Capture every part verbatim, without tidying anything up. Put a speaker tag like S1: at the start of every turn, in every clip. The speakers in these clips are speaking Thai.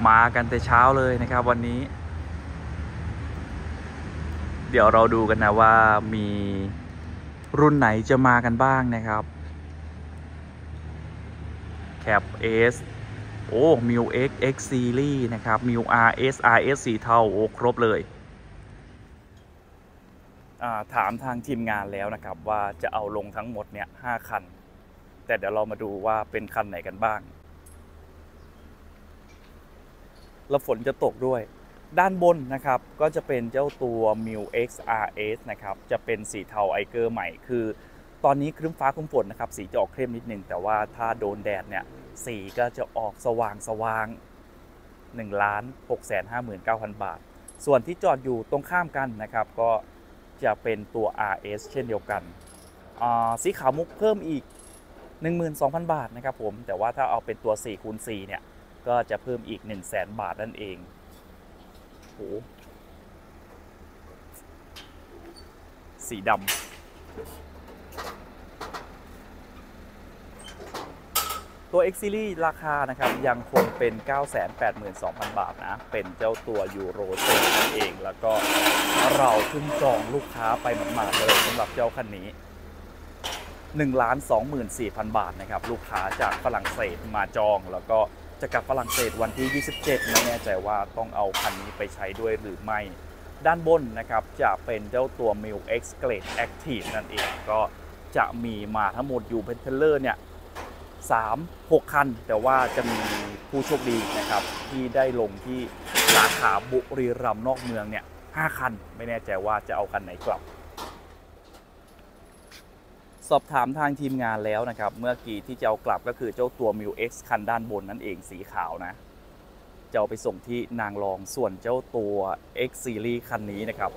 S1: มากันแต่เช้าเลยนะครับวันนี้ เดี๋ยวเราดูกันนะว่ามีรุ่นไหนจะมากันบ้างนะครับแคป S โอ้ มิว X X Series นะครับ มิว อาร์ เอส อาร์ เอส สีเทาโอ้ครบเลยถามทางทีมงานแล้วนะครับว่าจะเอาลงทั้งหมดเนี่ยห้าคันแต่เดี๋ยวเรามาดูว่าเป็นคันไหนกันบ้างแล้วฝนจะตกด้วยด้านบนนะครับก็จะเป็นเจ้าตัว มิว X อาร์ เอส นะครับจะเป็นสีเทาไอเกอร์ใหม่คือตอนนี้ครึ้มฟ้าครึ้มฝนนะครับสีจะออกเข้มนิดนึงแต่ว่าถ้าโดนแดดเนี่ยสีก็จะออกสว่างสว่าง หนึ่งล้านหกแสนห้าหมื่นเก้าพัน บาทส่วนที่จอดอยู่ตรงข้ามกันนะครับก็จะเป็นตัว อาร์ เอส เช่นเดียวกันสีขาวมุกเพิ่มอีก หนึ่งหมื่นสองพัน บาทนะครับผมแต่ว่าถ้าเอาเป็นตัว สี่คูณสี่ เนี่ยก็จะเพิ่มอีก หนึ่งแสน บาทนั่นเองโหสีดำตัว X Series ราคานะครับยังคงเป็น เก้าแสนแปดหมื่นสองพัน บาทนะเป็นเจ้าตัวยูโรเซนนั่นเองแล้วก็เราเพิ่งจองลูกค้าไปหมาดๆเลยสำหรับเจ้าคันนี้ หนึ่งล้านสองหมื่นสี่พัน บาทนะครับลูกค้าจากฝรั่งเศสมาจองแล้วก็จะกลับฝรั่งเศสวันที่ยี่สิบเจ็ดไม่แน่ใจว่าต้องเอาคันนี้ไปใช้ด้วยหรือไม่ด้านบนนะครับจะเป็นเจ้าตัว มิว X Grade Active นั่นเองก็จะมีมาทั้งหมดอยู่เป็นเทเลอร์เนี่ยสาม หกคันแต่ว่าจะมีผู้โชคดีนะครับที่ได้ลงที่สาขาบุรีรัมย์นอกเมืองเนี่ยห้าคันไม่แน่ใจว่าจะเอาคันไหนกลับสอบถามทางทีมงานแล้วนะครับเมื่อกี้ที่จะเอากลับก็คือเจ้าตัว มิว X คันด้านบนนั่นเองสีขาวนะจะเอาไปส่งที่นางรองส่วนเจ้าตัว X Series คันนี้นะครับ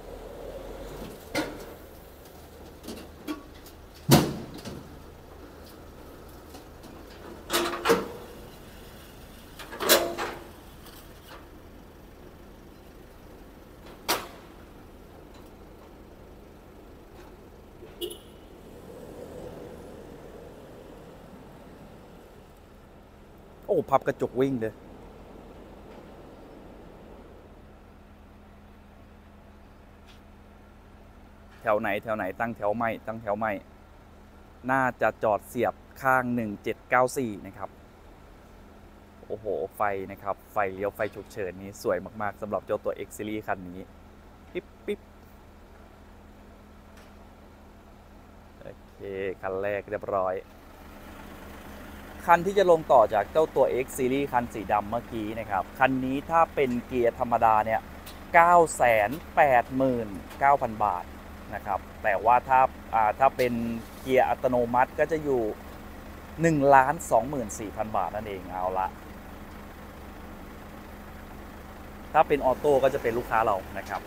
S1: โอ้พับกระจกวิ่งเลยแถวไหนแถวไหนตั้งแถวไม่ตั้งแถวไม่น่าจะจอดเสียบข้างหนึ่งเจ็ดเก้าสี่นะครับโอ้โหไฟนะครับไฟเลี้ยวไฟฉุกเฉินนี้สวยมากๆสำหรับเจ้าตัว X Series คันนี้ปิ๊บปิ๊บโอเคคันแรกเรียบร้อยคันที่จะลงต่อจากเจ้าตัว X Series คันสีดำเมื่อกี้นะครับคันนี้ถ้าเป็นเกียร์ธรรมดาเนี่ย เก้าแสนแปดหมื่นเก้าพัน บาทนะครับแต่ว่าถ้าถ้าเป็นเกียร์อัตโนมัติก็จะอยู่ หนึ่งล้านสองหมื่นสี่พัน บาทนั่นเองเอาละถ้าเป็นออโต้ก็จะเป็นลูกค้าเรานะครับ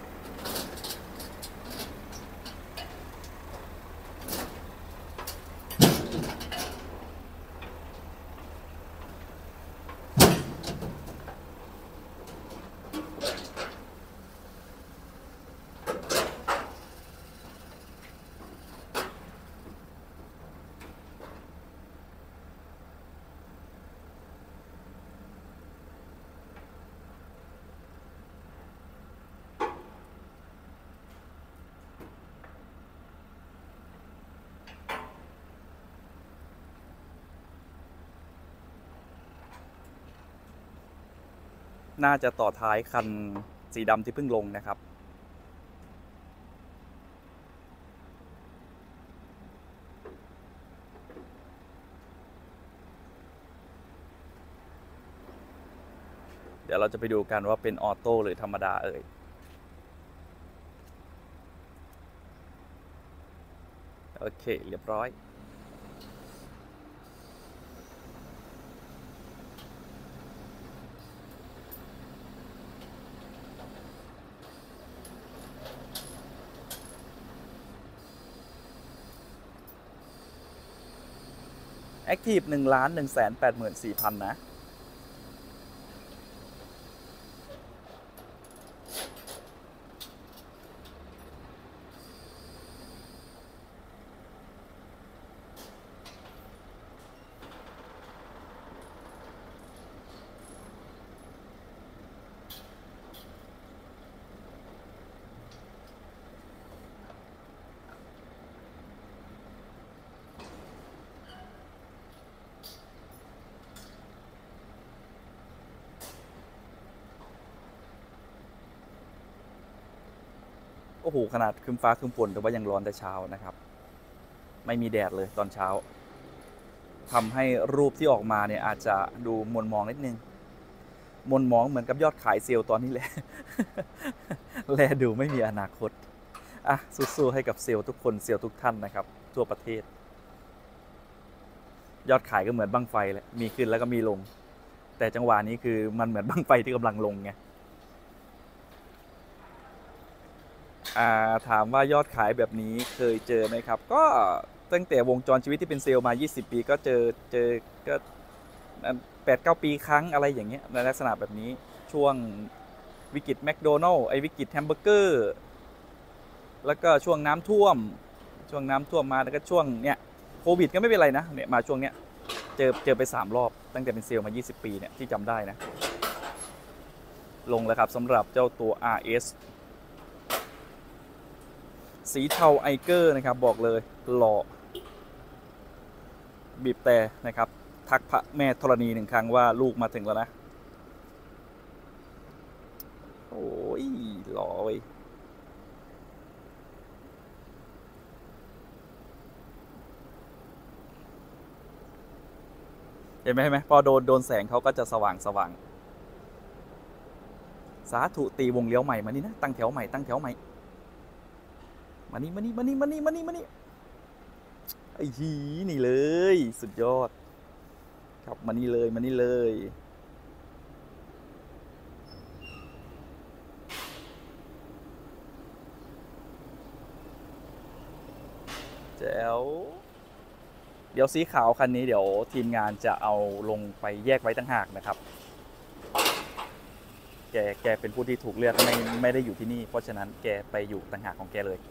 S1: น่าจะต่อท้ายคันสีดำที่เพิ่งลงนะครับเดี๋ยวเราจะไปดูกันว่าเป็นออโต้หรือธรรมดาเอ่ยโอเคเรียบร้อยแอคทีฟหนึ่งล้านหนึ่งแสนแปดหมื่นสี่พันนะโอ้โหขนาดครึ้มฟ้าครึ้มฝนแต่ว่ายังร้อนแต่เช้านะครับไม่มีแดดเลยตอนเช้าทำให้รูปที่ออกมาเนี่ยอาจจะดูมนมองนิดนึงมนมองเหมือนกับยอดขายเซลล์ตอนนี้แหละ แลดูไม่มีอนาคตอ่ะสู้ๆให้กับเซลล์ทุกคนเซลล์ทุกท่านนะครับทั่วประเทศยอดขายก็เหมือนบั้งไฟแหละมีขึ้นแล้วก็มีลงแต่จังหวะนี้คือมันเหมือนบั้งไฟที่กำลังลงไงถามว่ายอดขายแบบนี้เคยเจอไหมครับก็ตั้งแต่วงจรชีวิตที่เป็นเซลล์มายี่สิบปีก็เจอเจอก็แปดเก้าปีครั้งอะไรอย่างเงี้ยในลักษณะแบบนี้ช่วงวิกฤตแมคโดนัลล์ไอ้วิกฤตแฮมเบอร์เกอร์แล้วก็ช่วงน้ำท่วมช่วงน้ำท่วมมาแล้วก็ช่วงเนี้ยโควิดก็ไม่เป็นไรนะเนี่ยมาช่วงเนี้ยเจอเจอไปสามรอบตั้งแต่เป็นเซลล์มายี่สิบปีเนี่ยที่จำได้นะลงแล้วครับสำหรับเจ้าตัว อาร์ เอส สีเทาไอเกอร์นะครับบอกเลยหล่อบีบแต่นะครับทักพระแม่ธรณีหนึ่งครั้งว่าลูกมาถึงแล้วนะโอ้ยหล่อเว้ยเห็นไหมเห็นไหมพอโดนโดนแสงเขาก็จะสว่างสว่างสาธุตีวงเลี้ยวใหม่มานี่นะตั้งแถวใหม่ตั้งแถวใหม่มานี่มานี่มานี่มานี่มานี่มานี่ไอ้หีนี่เลยสุดยอดครับมานี่เลยมานี่เลยแจ๋วเดี๋ยวสีขาวคันนี้เดี๋ยวทีมงานจะเอาลงไปแยกไว้ตั้งหากนะครับแกแกเป็นผู้ที่ถูกเลือกไม่ไม่ได้อยู่ที่นี่เพราะฉะนั้นแกไปอยู่ต่างหากของแกเลย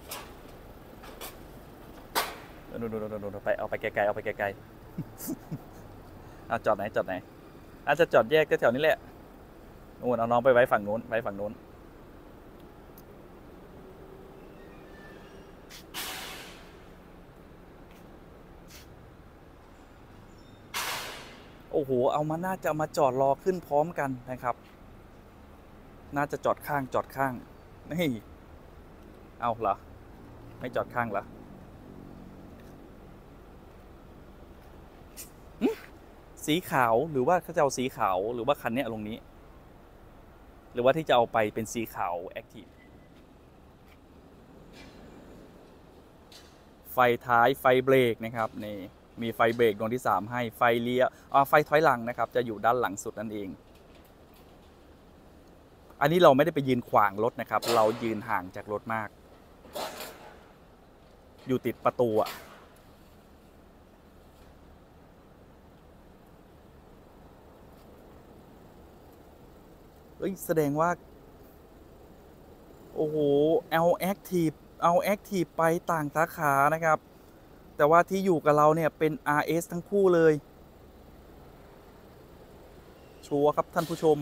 S1: นู่นนู่นไปเอาไปไกลๆเอาไปไกลๆเอาจอดไหนจอดไหนอาจจะจอดแยกแถวนี้แหละนู่นเอาน้องไปไว้ฝั่งนู้นไว้ฝั่งนู้นโอ้โหเอามาน่าจะมาจอดรอขึ้นพร้อมกันนะครับน่าจะจอดข้างจอดข้างนี่เอาเหรอไม่จอดข้างเหรอสีขาวหรือว่าเขาจะเอาสีขาวหรือว่าคันนี้ลงนี้หรือว่าที่จะเอาไปเป็นสีขาวแอคทีฟไฟท้ายไฟเบรกนะครับนี่มีไฟเบรกดวงที่สามให้ไฟเลี้ยวอ่าไฟถอยหลังนะครับจะอยู่ด้านหลังสุดนั่นเองอันนี้เราไม่ได้ไปยืนขวางรถนะครับเรายืนห่างจากรถมากอยู่ติดประตูอะเอ้ยแสดงว่าโอ้โหเอาแอคทีฟเอาแอคทีฟไปต่างสาขานะครับแต่ว่าที่อยู่กับเราเนี่ยเป็น อาร์ เอส ทั้งคู่เลยชัวร์ครับท่านผู้ชม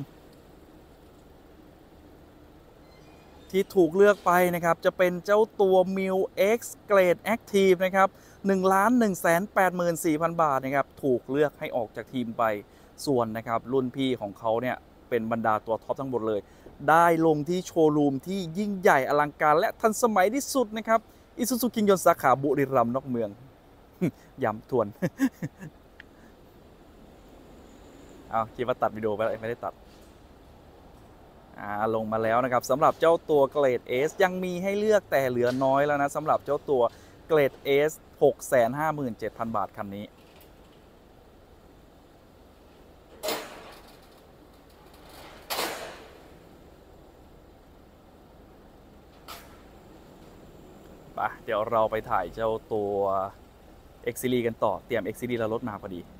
S1: ที่ถูกเลือกไปนะครับจะเป็นเจ้าตัว มิว เอ็กซ์ Grade Active นะครับ หนึ่งล้านหนึ่งแสนแปดหมื่นสี่พัน บาทนะครับถูกเลือกให้ออกจากทีมไปส่วนนะครับรุ่นพี่ของเขาเนี่ยเป็นบรรดาตัวท็อปทั้งหมดเลยได้ลงที่โชว์รูมที่ยิ่งใหญ่อลังการและทันสมัยที่สุดนะครับอิซูซูคิงยนต์สาขาบุรีรัมย์นอกเมืองย้ำทวนเอาคิดว่าตัดวิดีโอไปแล้วไม่ได้ตัดลงมาแล้วนะครับสำหรับเจ้าตัวเกรด S ยังมีให้เลือกแต่เหลือน้อยแล้วนะสำหรับเจ้าตัวเกรด S หกแสนห้าหมื่นเจ็ดพัน บาทคันนี้ไปเดี๋ยวเราไปถ่ายเจ้าตัว X Series กันต่อเตรียม X Series แล้วรถมาพอดี